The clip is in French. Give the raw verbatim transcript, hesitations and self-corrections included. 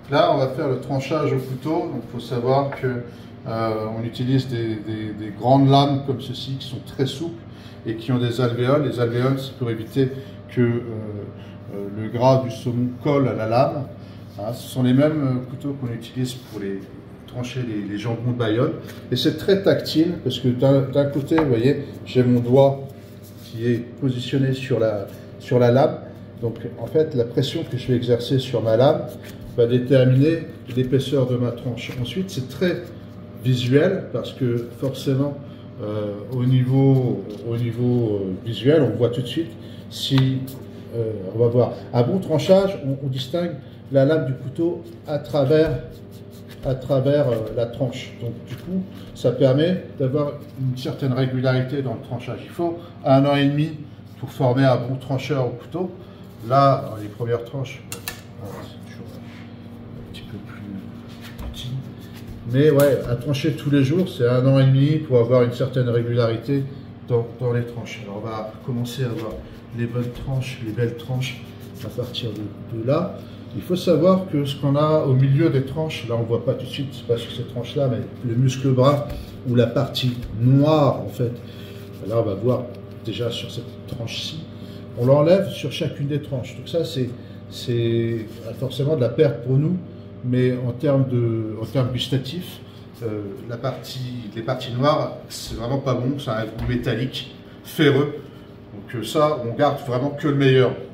Là, on va faire le tranchage au couteau. Donc, il faut savoir que euh, on utilise des, des, des grandes lames comme ceci qui sont très souples et qui ont des alvéoles. Les alvéoles, c'est pour éviter que euh, euh, le gras du saumon colle à la lame. Hein, ce sont les mêmes euh, couteaux qu'on utilise pour les trancher les, les jambons de Bayonne. Et c'est très tactile parce que d'un côté, vous voyez, j'ai mon doigt qui est positionné sur la, sur la lame. Donc, en fait, la pression que je vais exercer sur ma lame va déterminer l'épaisseur de ma tranche. Ensuite, c'est très visuel parce que forcément, euh, au niveau, au niveau euh, visuel, on voit tout de suite si euh, on va voir un bon tranchage. On, on distingue la lame du couteau à travers, à travers euh, la tranche. Donc, du coup, ça permet d'avoir une certaine régularité dans le tranchage. Il faut un an et demi pour former un bon trancheur au couteau. Là, dans les premières tranches, c'est toujours un petit peu plus petit. Mais ouais, à trancher tous les jours, c'est un an et demi pour avoir une certaine régularité dans, dans les tranches. Alors, on va commencer à avoir les bonnes tranches, les belles tranches à partir de, de là. Il faut savoir que ce qu'on a au milieu des tranches, là on ne voit pas tout de suite, c'est pas sur ces tranches-là, mais le muscle bras ou la partie noire en fait, là on va voir déjà sur cette tranche-ci, on l'enlève sur chacune des tranches. Donc ça c'est forcément de la perte pour nous, mais en termes, de, en termes gustatifs, euh, la partie, les parties noires, c'est vraiment pas bon, ça a un goût métallique, ferreux. Donc ça, on garde vraiment que le meilleur.